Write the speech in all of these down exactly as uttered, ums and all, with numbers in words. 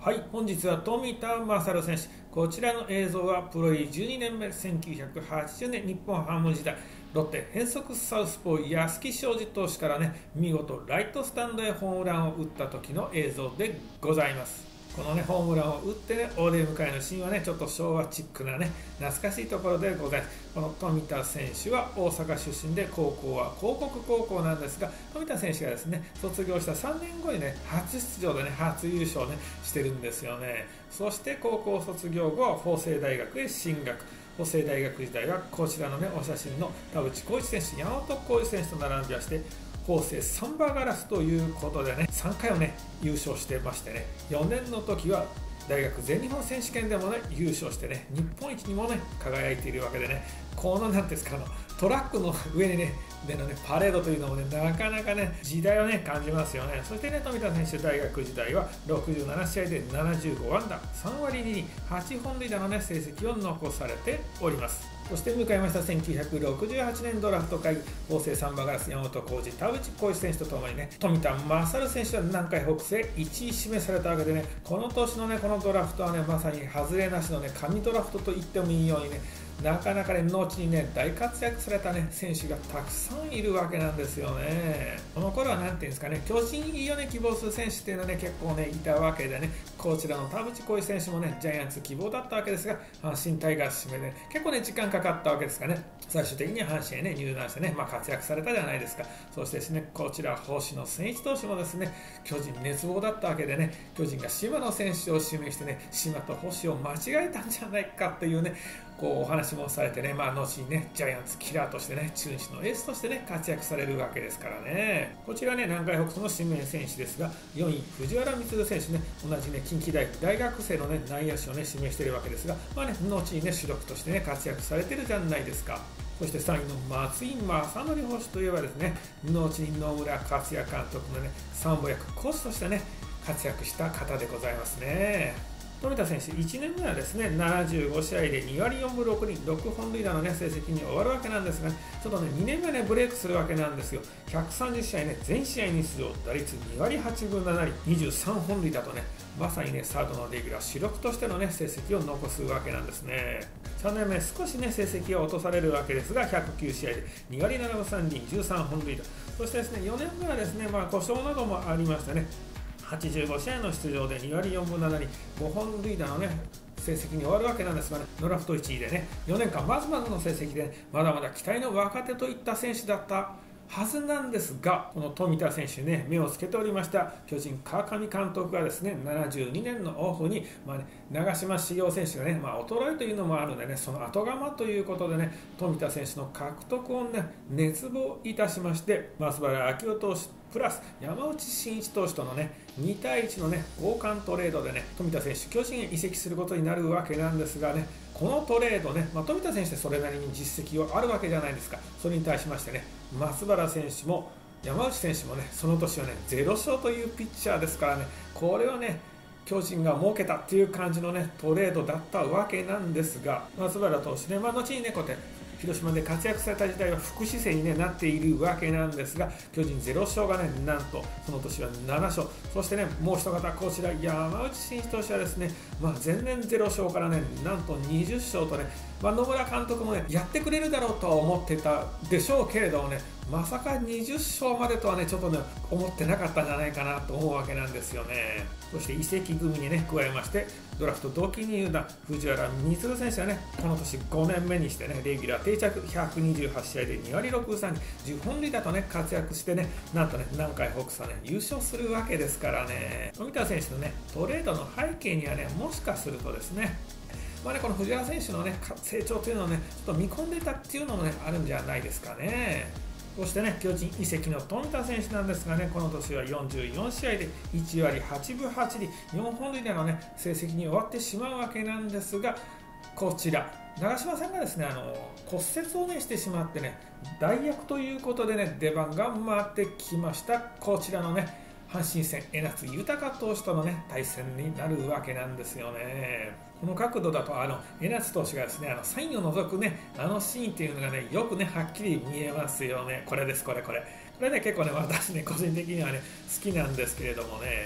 はい、本日は富田勝選手、こちらの映像はプロ入りじゅうにねんめ、せんきゅうひゃくはちじゅうねん日本ハム時代、ロッテ変則サウスポー安木昌司投手からね、見事ライトスタンドへホームランを打った時の映像でございます。このね、ホームランを打ってね、大出迎えのシーンはね、ちょっと昭和チックなね、懐かしいところでございます。この富田選手は大阪出身で、高校は広告高校なんですが、富田選手がですね、卒業したさんねんごにね、初出場でね、初優勝ね、してるんですよね。そして高校卒業後は法政大学へ進学。法政大学時代はこちらのね、お写真の田淵幸一選手、山本幸一選手と並んでまして、法政サンバガラスということでね、さんかいをね、優勝してましてね、よねんの時は大学全日本選手権でもね、優勝してね、日本一にもね、輝いているわけでね、このなんですか、あのトラックの上にね、でのね、パレードというのもね、なかなかね、時代をね、感じますよね。そしてね、富田選手、大学時代はろくじゅうななしあいでななじゅうごあんだ、さんわりにり、はちほんるいだのね、成績を残されております。そして迎えましたせんきゅうひゃくろくじゅうはちねんドラフト会議、法政サンバガラス山本浩二、田淵幸一選手とともにね、富田勝選手は南海北西いちい指名されたわけでね、この年のね、このドラフトはね、まさに外れなしのね、神ドラフトと言ってもいいようにね、なかなかね、後にね、大活躍されたね、選手がたくさんいるわけなんですよね。この頃はなんていうんですかね、巨人入りをね、希望する選手っていうのはね、結構ね、いたわけでね、こちらの田淵幸一選手もね、ジャイアンツ希望だったわけですが、阪神タイガース指名で、ね、結構ね、時間かかったわけですかね、最終的に阪神へね、入団してね、まあ、活躍されたじゃないですか。そしてですね、こちら、星野千一投手もですね、巨人熱望だったわけでね、巨人が島野選手を指名してね、島と星を間違えたんじゃないかというね、こうお話もされてね、まあ、後にね、ジャイアンツキラーとしてね、中日のエースとしてね、活躍されるわけですからね。こちらね、南海北斗の指名選手ですが、よんい、藤原充選手ね、同じね、近畿大学、大学生のね、内野手をね、指名しているわけですが、まあね、後にね、主力としてね、活躍されてるじゃないですか。そしてさんいの松井正則捕手といえばですね、後に野村克也監督のね、参謀役コーチとしてね、活躍した方でございますね。富田選手、いちねんめはですね、ななじゅうごしあいでにわりよんぶろくりん、ろくほんるいだの、ね、成績に終わるわけなんですが、ね、ちょっとね、にねんめね、ブレイクするわけなんですよ。ひゃくさんじゅっしあいね、全試合に出場、打率にわりはちぶななりん、にじゅうさんほんるいだとね、まさにね、サードのレギュラー、主力としてのね、成績を残すわけなんですね。さんねんめ、少しね、成績が落とされるわけですが、ひゃくきゅうしあいでにわりななぶさんりん、じゅうさんほんるいだ。そしてですね、よねんめはですね、まあ、故障などもありましてね、はちじゅうごしあいの出場でにわりよんぶななりん、ごほんるいだのね、成績に終わるわけなんですがね、ドラフトいちいでね、よねんかんまずまずの成績で、ね、まだまだ期待の若手といった選手だったはずなんですが、この富田選手にね、目をつけておりました巨人川上監督がですね、ななじゅうにねんのオフに、まあね、長嶋茂雄選手がね、まあ、衰えというのもあるのでね、その後釜ということでね、富田選手の獲得をね、熱望いたしまして、松原明夫投手プラス山内慎一投手とのね、にたいいちのね、交換トレードでね、富田選手、巨人へ移籍することになるわけなんですがね、このトレードね、まあ、富田選手ってそれなりに実績はあるわけじゃないですか。それに対しましてね、松原選手も山内選手もね、その年はね、ゼロしょうというピッチャーですからね、これはね、巨人が儲けたっていう感じのね、トレードだったわけなんですが、松原投手ね、まあ、後にね、こうやって広島で活躍された時代は副姿勢に、ね、なっているわけなんですが、巨人ゼロしょうがね、なんとその年はななしょう、そしてね、もう一方、こちら山内慎一投手はですね、まあ、前年ゼロしょうからね、なんとにじゅっしょうとね、まあ、野村監督もね、やってくれるだろうとは思ってたでしょうけれどもね、まさかにじゅっしょうまでとはね、ちょっとね、思ってなかったんじゃないかなと思うわけなんですよね。そして移籍組にね、加えまして、ドラフト同期入団、藤原充選手はね、この年ごねんめにしてね、レギュラー定着、ひゃくにじゅうはちしあいでにわりろくぶさんりん、じゅっほんるいだとね、活躍してね、なんとね、南海北斗ね、優勝するわけですからね、富田選手のね、トレードの背景にはね、もしかするとですね、まあね、この藤原選手のね、成長というのをね、ちょっと見込んでいたっていうのもね、あるんじゃないですかね。そしてね、巨人移籍の富田選手なんですがね、この年はよんじゅうよんしあいでいちわりはちぶはちりん、よんほんるいでのね、成績に終わってしまうわけなんですが、こちら、長嶋さんがですね、あの骨折をね、してしまってね、代役ということでね、出番が回ってきました、こちらのね、阪神戦、江夏豊投手との、ね、対戦になるわけなんですよね。この角度だとあの江夏投手がですね、あのサインを除くね、あのシーンっていうのがね、よくね、はっきり見えますよね。これです、これ、これ。これね、結構ね、私ね、個人的にはね、好きなんですけれどもね。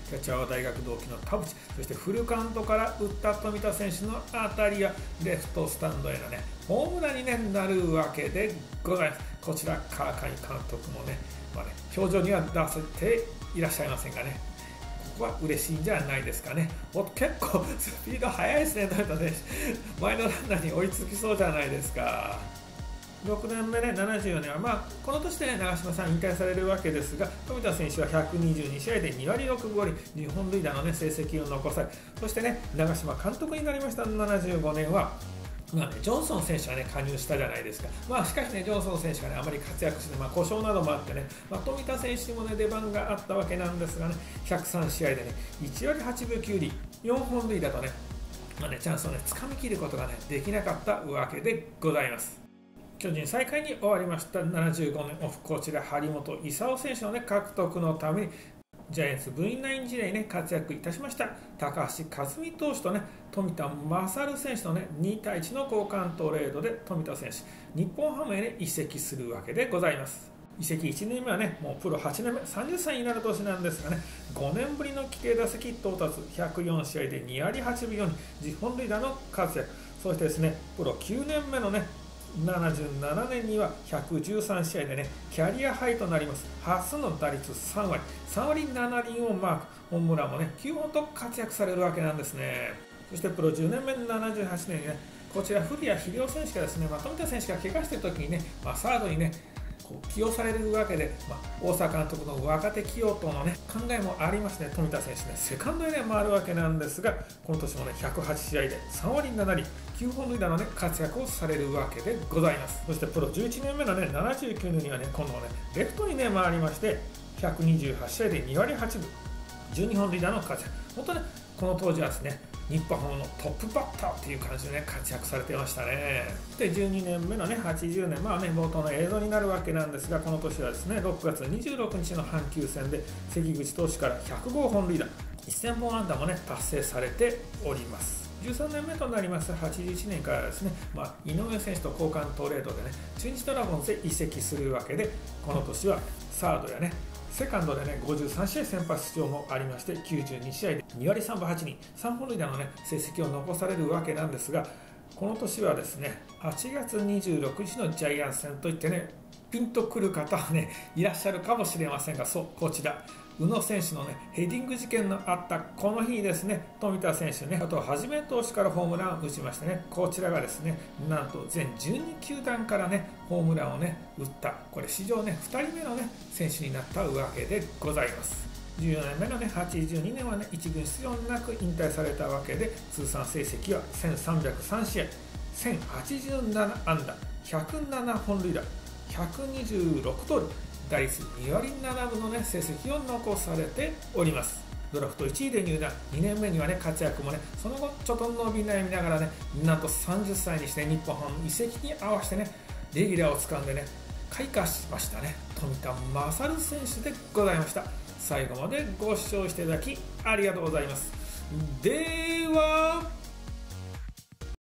キャッチャーは大学同期の田淵、そしてフルカウントから打った富田選手の当たりはレフトスタンドへのねホームランに、ね、なるわけでございます。こちら川上監督もね、まあね、表情には出せていらっしゃいませんがね、ここは嬉しいんじゃないですかね。お結構スピード速いですね、富田選手。前のランナーに追いつきそうじゃないですか。ろくねんめね、ななじゅうよねんは、まあ、この年で、ね、長嶋さん引退されるわけですが、富田選手はひゃくにじゅうにしあいでにわりろくぶごり、日本塁打の、ね、成績を残され、そしてね、長嶋監督になりましたななじゅうごねんは、まあね、ジョンソン選手は、ね、加入したじゃないですか。まあ、しかしね、ジョンソン選手が、ね、あまり活躍して、まあ、故障などもあってね、まあ、富田選手にも、ね、出番があったわけなんですがね、ひゃくさんしあいでね、いちわりはちぶきゅうり、よんほん塁打とね、まあね、チャンスをね、掴み切ることが、ね、できなかったわけでございます。巨人最下位に終わりましたななじゅうごねんオフ、こちら張本勲選手の、ね、獲得のためにジャイアンツ部員ナイン時代に、ね、活躍いたしました高橋克実投手と、ね、富田勝選手の、ね、にたいいちの交換トレードで富田選手日本ハムへ、ね、移籍するわけでございます。移籍いちねんめはね、もうプロはちねんめ、さんじゅっさいになる年なんですがね、ごねんぶりの規定打席到達、ひゃくよんしあいでにわりはちぶよんり、じゅっぽん塁打の活躍、そしてですね、プロきゅうねんめのね、ななじゅうななねんにはひゃくじゅうさんしあいでね、キャリアハイとなります初の打率さんわり、さんわりななりんをマーク、ホームランもね、きゅうほんと活躍されるわけなんですね。そしてプロじゅうねんめのななじゅうはちねんにね、こちら古谷秀夫選手がですね、まあ、富田選手が怪我している時にね、まあ、サードにね、こう起用されるわけで、まあ、大阪監督の若手起用との、ね、考えもありましてね、富田選手ね、セカンドへ、ね、回るわけなんですが、この年もね、ひゃくはちしあいでさんわりななりん、きゅうほん塁打の、ね、活躍をされるわけでございます。そしてプロじゅういちねんめの、ね、ななじゅうきゅうねんにはね、今度はね、レフトに、ね、回りまして、ひゃくにじゅうはちしあいでにわりはちぶ、じゅうにほん塁打の活躍。本当ね、この当時はですね、日本ハムのトップバッターっていう感じで、ね、活躍されてましたね。で、じゅうにねんめの、ね、はちじゅうねん、まあね、冒頭の映像になるわけなんですが、この年はですね、ろくがつにじゅうろくにちの阪急戦で関口投手からひゃくごほん塁打、せんぼん安打も、ね、達成されております。じゅうさんねんめとなりますはちじゅういちねんからですね、まあ、井上選手と交換トレードでね、中日ドラゴンズへ移籍するわけで、この年はサードやね、セカンドでね、ごじゅうさんしあい先発出場もありまして、きゅうじゅうにしあいでにわりさんぶはちりん、さんほん塁打の、ね、成績を残されるわけなんですが、この年はですね、はちがつにじゅうろくにちのジャイアンツ戦といってね、ピンとくる方はね、いらっしゃるかもしれませんが、そう、こちら。宇野選手の、ね、ヘディング事件のあったこの日にですね、富田選手ね、あとはじめ投手からホームランを打ちましてね、こちらがですね、なんと全じゅうにきゅうだんからね、ホームランをね、打った、これ史上ね、ふたりめのね、選手になったわけでございます。じゅうよねんめのね、はちじゅうにねんはね、いちぐん出場なく引退されたわけで、通算成績はせんさんびゃくさんしあい、せんはちじゅうななあんだ、ひゃくななほん塁打、ひゃくにじゅうろくとおり、打率にわりななぶの、ね、成績を残されております。ドラフトいちいで入団、にねんめには、ね、活躍もね、その後ちょっと伸び悩みながらね、なんとさんじゅっさいにして日本ハム移籍に合わせてね、レギュラーを掴んでね、開花しましたね。富田勝選手でございました。最後までご視聴していただきありがとうございます。では